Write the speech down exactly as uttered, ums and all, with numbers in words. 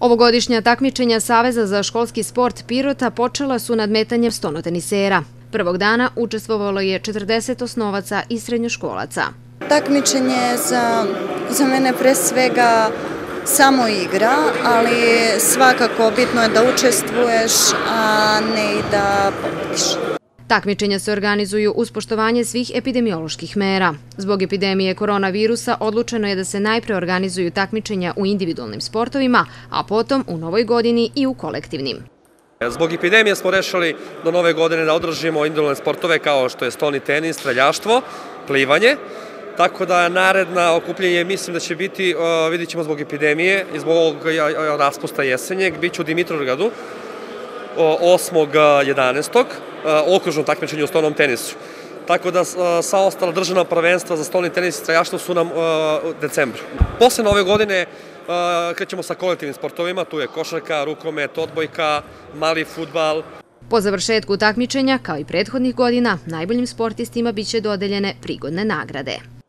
Ovogodišnja takmičenja Saveza za školski sport Pirota počela su nadmetanjem stonotenisera. Prvog dana učestvovalo je četrdeset osnovaca i srednjoškolaca. Takmičenje za, za mene pre svega samo igra, ali svakako bitno je da učestvuješ, a ne i da pobediš. Takmičenja se organizuju uz poštovanje svih epidemioloških mera. Zbog epidemije koronavirusa odlučeno je da se najpre organizuju takmičenja u individualnim sportovima, a potom u novoj godini i u kolektivnim. Zbog epidemije smo rešili do nove godine da održimo individualne sportove kao što je stolni tenis, streljaštvo, plivanje. Tako da naredna okupljenje mislim da će biti, vidit ćemo zbog epidemije i zbog ovog raspusta jesenjeg, bit će u Dimitrovgradu osmog jedanaestog okružnom takmičenju u stolnom tenisu. Tako da sva ostala državna prvenstva za stolni tenis i streljaštvo su nam u decembru. Posle nove godine krećemo sa kolektivnim sportovima, tu je košarka, rukomet, odbojka, mali fudbal. Po završetku takmičenja, kao i prethodnih godina, najboljim sportistima biće dodeljene prigodne nagrade.